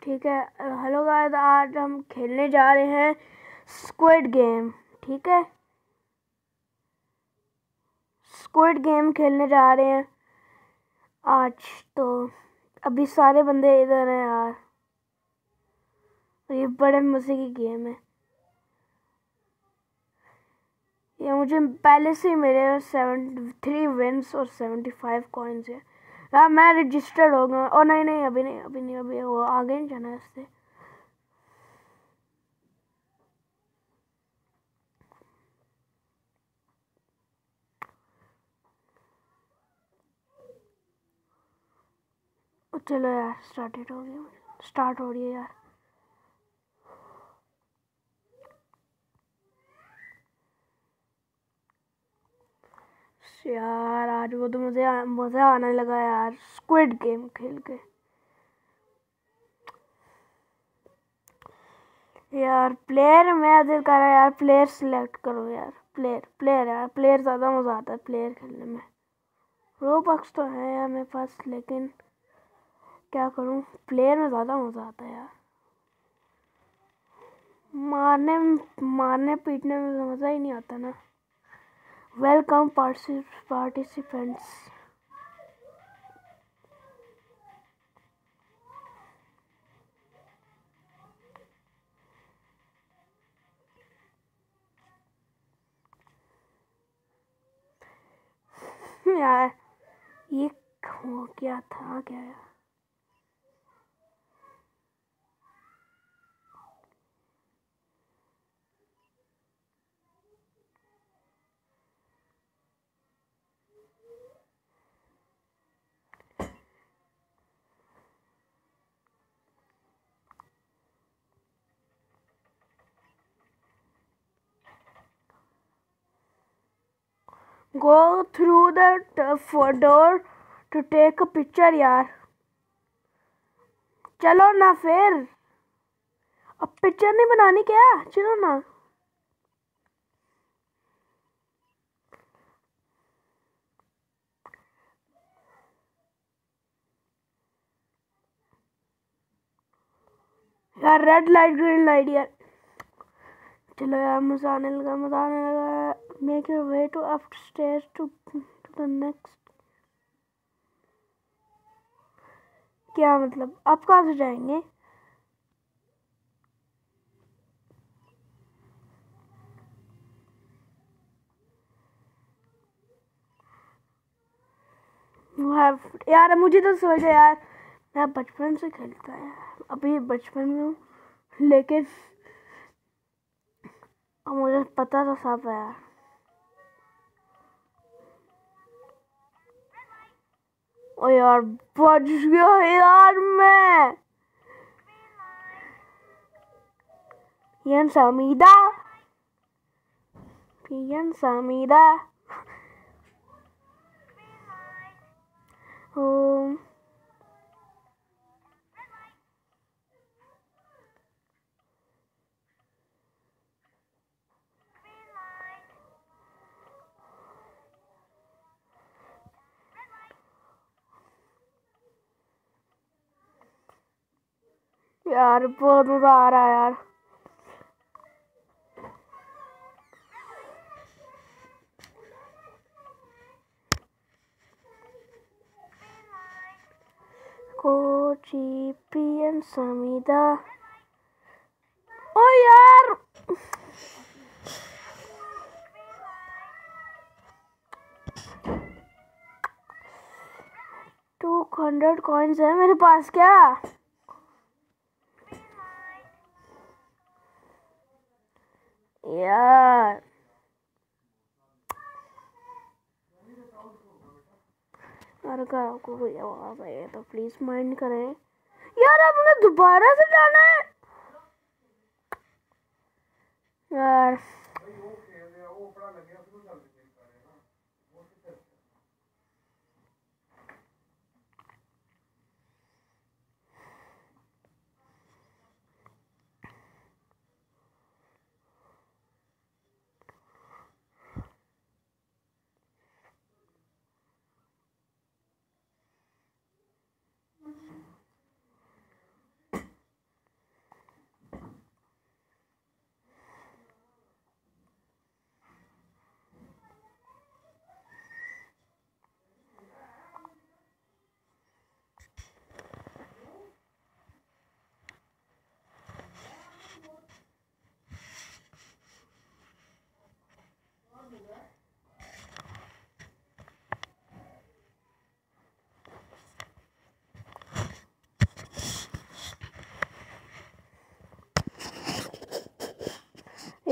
ठीक है। Hello guys, आज हम खेलने जा रहे हैं स्क्विड गेम। ठीक है, स्क्विड गेम खेलने जा रहे हैं आज। तो अभी सारे बंदे इधर हैं यार, ये बड़े मजे की गेम है। ये मुझे पहले से ही मेरे 73 विंस और 75 कॉइन्स है यार। मैं रजिस्टर्ड हो गया। और नहीं, अभी नहीं, अभी वो आगे नहीं जाना है इससे। चलो यार, स्टार्ट हो रही है यार। यार आज वो तो मुझे मज़ा आने लगा यार स्क्विड गेम खेल के। यार प्लेयर मैं दिल कर रहा है यार, प्लेयर सिलेक्ट करो यार। प्लेयर यार, प्लेयर ज़्यादा मज़ा आता है प्लेयर खेलने में। रोबक्स तो है यार मेरे पास, लेकिन क्या करूं, प्लेयर में ज़्यादा मज़ा आता है यार। मारने पीटने में तो मज़ा ही नहीं आता ना। Welcome participants. यार ये हो क्या था क्या यार। Go through the door to take a picture यार। चलो ना फिर, अब पिक्चर नहीं बनानी क्या, चलो ना। यार रेड लाइट ग्रीन लाइट यार। चलो यार, मजा आने लगा। Make your way to upstairs to the next. क्या मतलब, आप कहाँ से जाएंगे? यार मुझे तो सोचा यार, मैं बचपन से खेलता है, अभी बचपन में हूँ, लेकिन अब मुझे पता तो सब है यार। ओ यार बच गया यार मैं। पियन सामीदा होम। यार बहुत मजा आ रहा है यार। कोची पियन सामीदा। ओ यार 200 कॉइन्स है मेरे पास क्या? यार अगर आपको कोई आवाज आए तो प्लीज माइंड करें। यार आपने दोबारा से जाना है यार।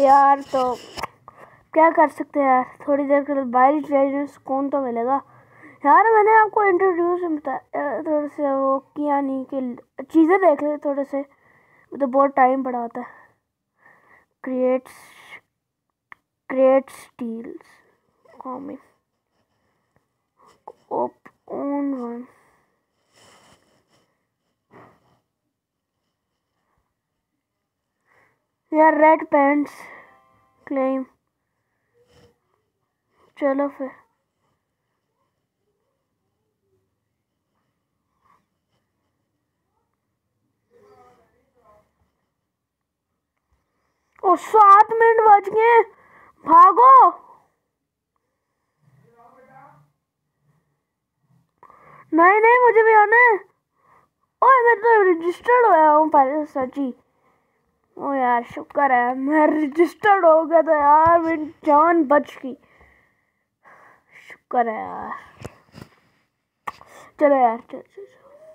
यार तो क्या कर सकते हैं यार, थोड़ी देर के लिए बाहर जाइए, सुकून तो मिलेगा यार। मैंने आपको इंट्रोड्यूस बताया थोड़े से, वो किया नहीं कि चीज़ें देख ले थोड़े से, तो बहुत टाइम पड़ा होता है। Create steals comic own one यार, रेड पैंट्स क्लेम, चलो फिर। और 7 मिनट बच गए, भागो। नहीं नहीं, मुझे भी आना है। ओए मैं तो रजिस्टर्ड होया हूँ पहले से सच्ची। ओ यार शुक्र है मैं रजिस्टर्ड हो गया था यार, मेरी जान बच गई, शुक्र है यार। चलो यार चलो चलो।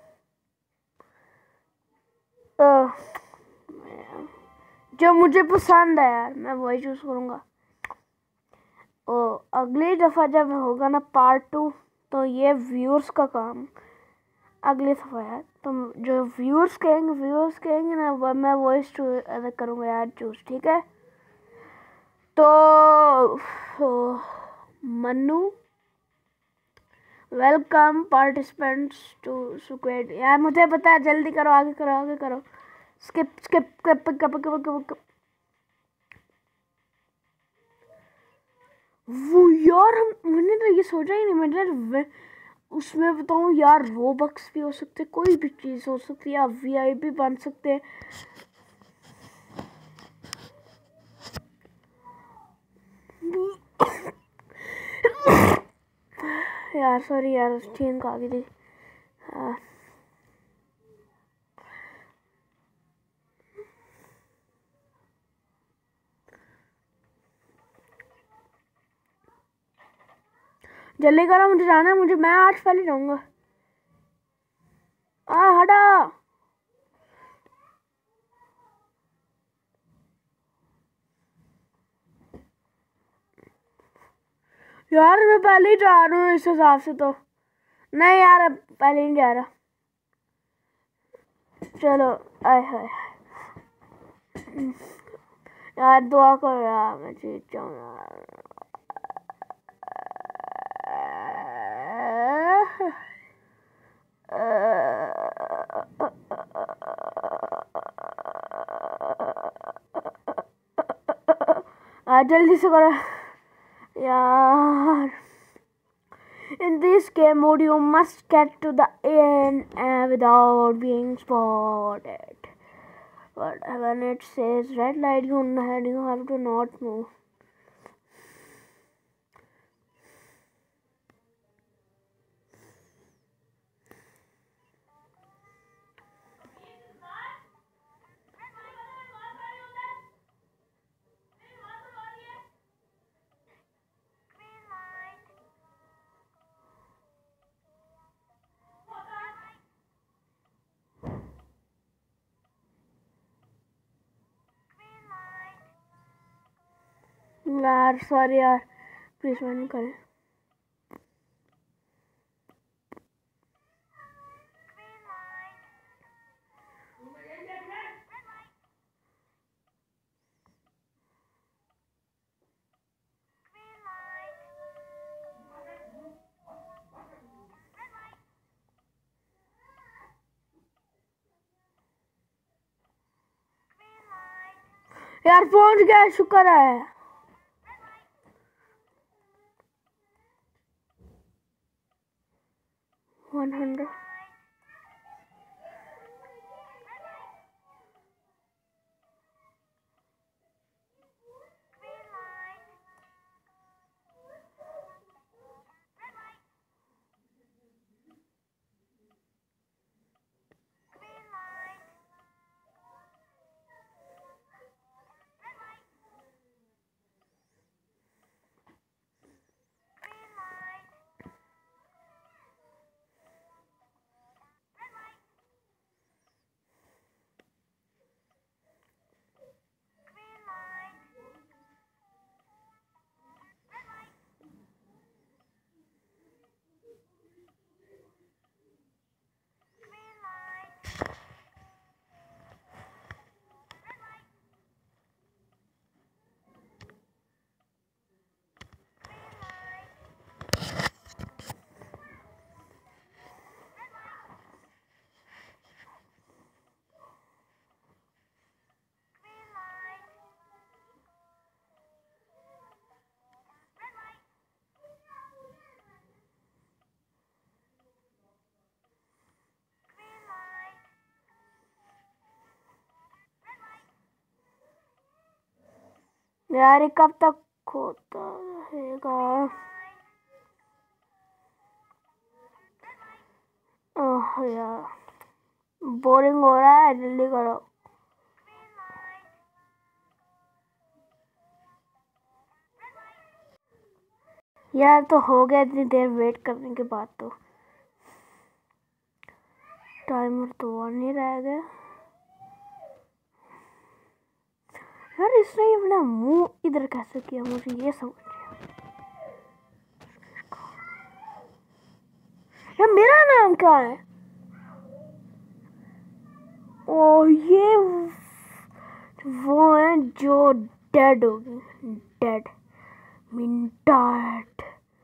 जो मुझे पसंद है यार मैं वही चूज करूँगा। ओ अगली दफ़ा जब होगा ना पार्ट 2, तो ये व्यूअर्स का काम अगली दफ़ा यार। तो जो व्यूअर्स कहेंगे ना वो मैं वॉइस करूँगा यार चूज, ठीक है। तो Mannu, welcome participants to squad. यार मुझे पता है, जल्दी करो, आगे करो आगे करो। Skip skip skip. वो यार मैंने तो ये सोचा ही नहीं, मैंने उसमें बताऊँ यार, रोबक्स भी हो सकते, कोई भी चीज़ हो सकती है, आप वीआईपी बन सकते हैं। यार सॉरी यार, छींक आ गई थी। जल्दी करो, मुझे जाना है, मैं आज पहले जाऊंगा। हटा। यार मैं पहले ही जा रहा हूँ इस हिसाब से तो। नहीं यार अब पहले नहीं जा रहा। चलो आए हाय यार, दुआ करो यार मैं जीत जाऊँ यार। जल्दी से करो यार। In this game mode, you must get to the end without being spotted. But when it says red light, you have to not move. यार सॉरी यार, प्लीज मैंने करें। यार पहुंच गया, शुक्र है। वन 100। यार ये कब तक होता रहेगा? ओह यार बोरिंग हो रहा है, जल्दी करो। यार तो हो गया इतनी देर वेट करने के बाद। तो टाइमर तो ऑन नहीं रह गया। यार इसने अपना मुंह इधर कैसे किया, मुझे ये समझ नहीं आया। यार मेरा नाम क्या है? ओ ये वो है जो डेड हो गए। Dead mean dead.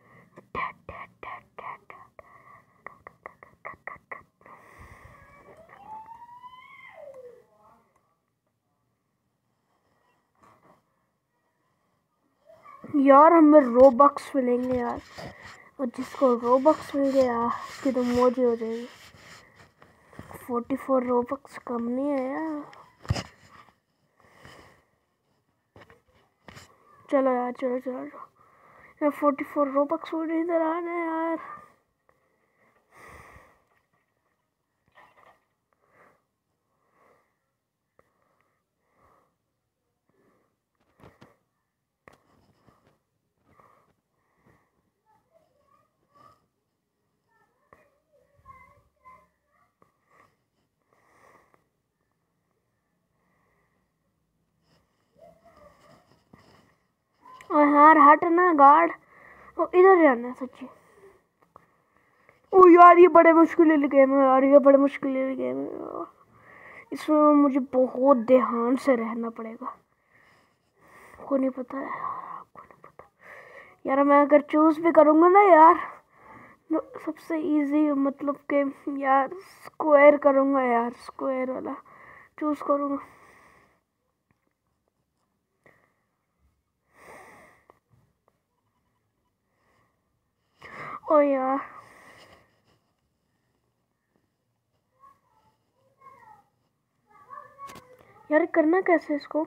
यार हमें रोबक्स मिलेंगे यार, और जिसको रोबक्स मिल गया उसकी तो मौज हो जाएगी। 44 रोबक्स कम नहीं है यार। चलो यार, चलो चलो यार, 44 रोबक्स मुझे इधर आना है यार। और यार हट ना गार्ड, वो इधर जाना है सच्ची। ओ यार ये बड़े मुश्किल गेम है यार, ये बड़े मुश्किल गेम है। इसमें मुझे बहुत ध्यान से रहना पड़ेगा। को नहीं पता है यार, आपको नहीं पता यार। मैं अगर चूज भी करूँगा ना यार, तो सबसे इजी मतलब कि यार स्क्वायर करूँगा यार, स्क्वायर वाला चूज करूँगा। ओ यार करना कैसे इसको?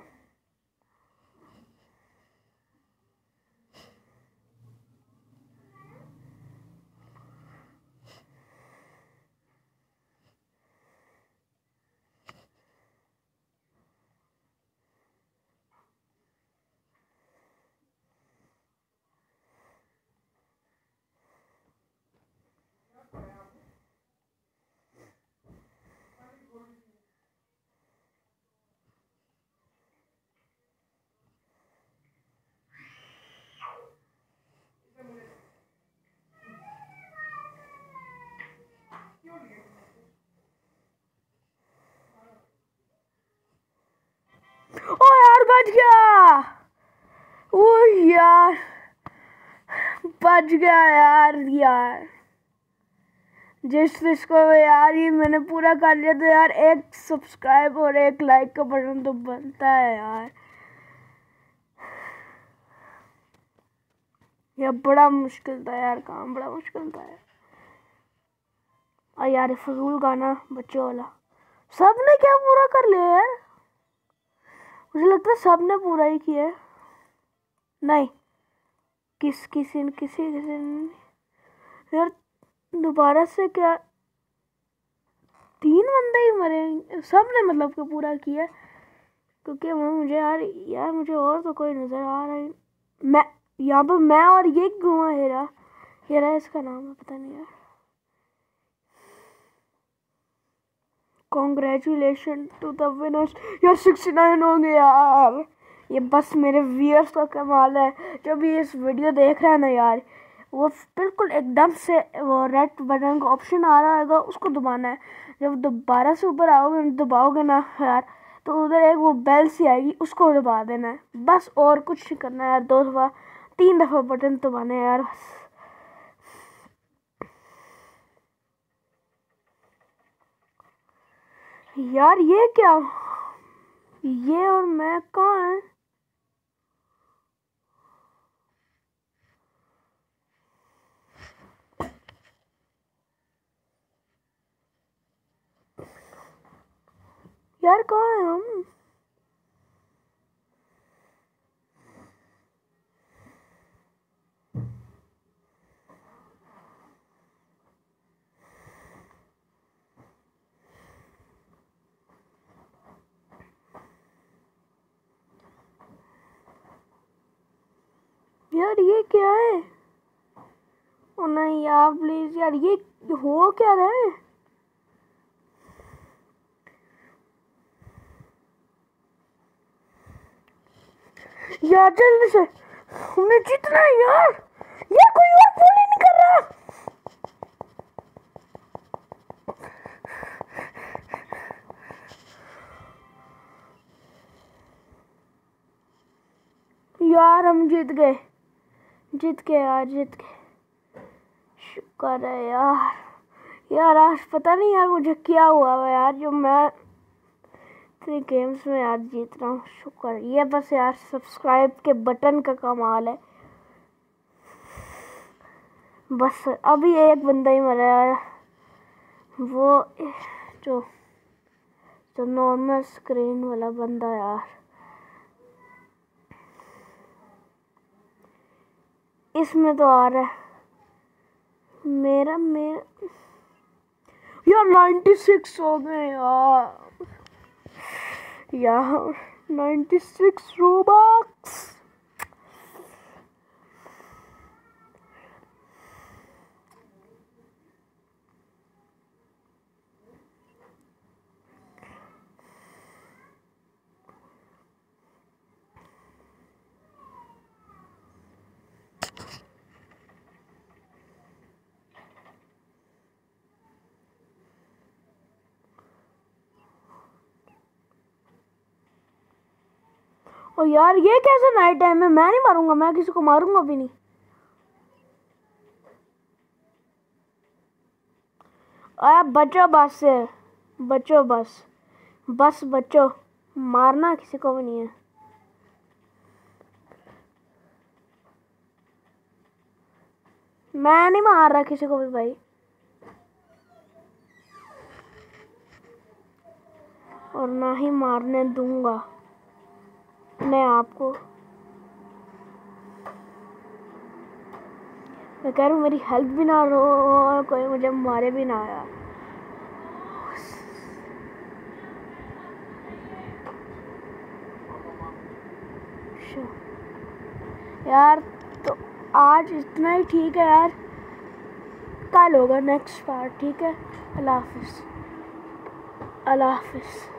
ओ यार बच गया। ओ यार बच गया यार। यार जिसको यार ये मैंने पूरा कर लिया, तो यार एक सब्सक्राइब और एक लाइक का बटन तो बनता है यार। यह बड़ा मुश्किल था यार, काम बड़ा मुश्किल था यार। और यार फजूल गाना बच्चों वाला सबने क्या पूरा कर लिया यार? मुझे लगता है सबने पूरा ही किया है। नहीं, किसी ने यार दोबारा से क्या 3 बंदे ही मरे? सबने मतलब कि पूरा किया, क्योंकि मुझे यार मुझे और तो कोई नजर आ रहा है। मैं यहाँ पर मैं और ये गुआ हेरा इसका नाम है, पता नहीं यार। Congratulation to the winners. यार 69 हो गए यार। ये बस मेरे व्यूअर्स का कमाल है। जो भी इस वीडियो देख रहा है ना यार, वो बिल्कुल एकदम से वो रेड बटन का ऑप्शन आ रहा होगा, उसको दबाना है। जब दोबारा से ऊपर आओगे दबाओगे ना यार, तो उधर एक वो बेल सी आएगी, उसको दबा देना है बस, और कुछ नहीं करना है यार। 2 दफ़ा 3 दफ़ा बटन दबाना है यार बस। यार ये क्या, ये और मैं कहाँ है? यार कहाँ है हम? यार ये क्या है? ओ नहीं यार प्लीज यार, ये हो क्या रहा है? यार जल्दी से, हमें जीतना है यार। यार कोई और पुल ही नहीं कर रहा। यार हम जीत गए, जीत गए यार, जीत गए। शुक्र है यार। यार आज पता नहीं यार मुझे क्या हुआ है यार, जो मैं इतने गेम्स में यार जीत रहा हूँ। शुक्र ये बस यार सब्सक्राइब के बटन का कमाल है। बस अभी एक बंदा ही मरा है, वो जो जो नॉर्मल स्क्रीन वाला बंदा यार। इसमें तो आ रहा है मेरा यार 96 हो गए यार 96 रोबक्स। और यार ये कैसा नाइट टाइम है? मैं नहीं मारूंगा, मैं किसी को मारूंगा भी नहीं। आप बचो बस से, बचो बस, बस बचो, मारना किसी को भी नहीं है। मैं नहीं मार रहा किसी को भी भाई, और ना ही मारने दूंगा अपने आप को। मैं कह रहा हूँ मेरी हेल्प भी ना रो और कोई मुझे मारे भी ना यार। यार तो आज इतना ही ठीक है यार, कल होगा नेक्स्ट पार्ट, ठीक है। अल्लाह हाफिज़, अल्लाह हाफिज़।